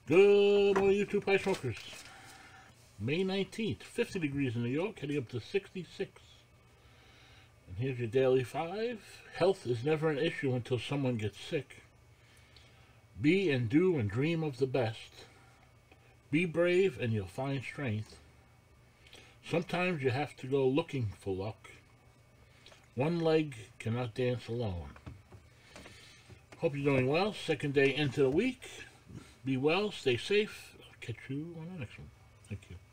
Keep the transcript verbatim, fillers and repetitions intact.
Good morning, you two pie smokers. May nineteenth, fifty degrees in New York, heading up to sixty-six. And here's your daily five. Health is never an issue until someone gets sick. Be and do and dream of the best. Be brave and you'll find strength. Sometimes you have to go looking for luck. One leg cannot dance alone. Hope you're doing well. Second day into the week. Be well, stay safe. I'll catch you on the next one. Thank you.